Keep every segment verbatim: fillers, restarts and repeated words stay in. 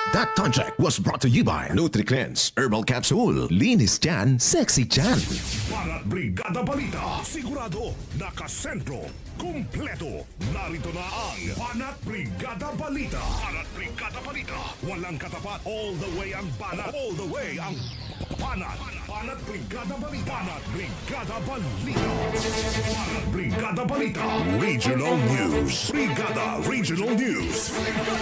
That contract was brought to you by NutriCleanse Herbal Capsule. Linis yan, sexy yan. Barat Brigada Balita. Sigurado, nakasentro, kumpleto. Narito na ang Banat Brigada Balita. Banat Brigada Balita. Walang katapat. All the way ang banat. All the way ang banat. Banat Brigada Balita. Banat Brigada Balita. Banat Brigada Balita. Regional News. Brigada Regional News.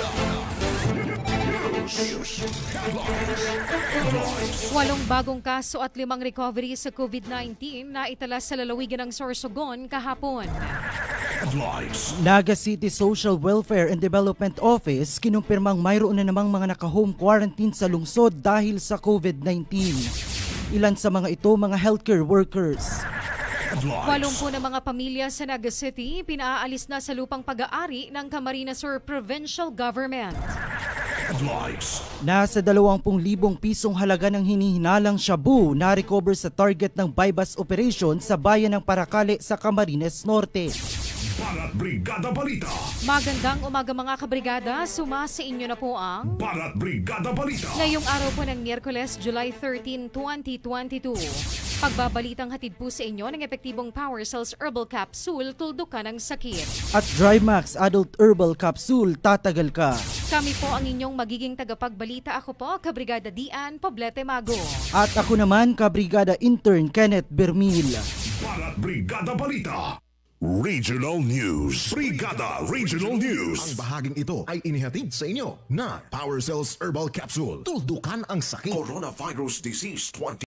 Walong bagong kaso at limang recovery sa COVID nineteen na itala sa lalawigan ng Sorsogon kahapon. Headlines. Naga City Social Welfare and Development Office kinumpirmang mayroon na namang mga naka-home quarantine sa lungsod dahil sa COVID nineteen. Ilan sa mga ito mga healthcare workers. Walumpu na mga pamilya sa Naga City pinaalis na sa lupang pag-aari ng Camarines Sur Provincial Government. Headlines. Nasa dalawampung libong pisong halaga ng hinihinalang shabu na recover sa target ng bypass operation sa bayan ng Paracale sa Camarines Norte. Barat Brigada Balita. Magandang umaga mga kabrigada, suma sa inyo na po ang Barat Brigada Balita. ngayong araw po ng Miyerkules, July thirteenth, twenty twenty-two. Pagbabalitang hatid po sa inyo ng epektibong Power Cells Herbal Capsule, tuldukan ng sakit. At Drymax Adult Herbal Capsule, tatagal ka. Kami po ang inyong magiging tagapagbalita. Ako po, Kabrigada Dian Poblete Mago. At ako naman, Kabrigada Intern Kenneth Bermil. Barat Brigada Balita. Regional News. Brigada Regional News. Ang bahaging ito ay inihatid sa inyo na Power Cells Herbal Capsule. Tuldukan ang sakit. Coronavirus Disease twenty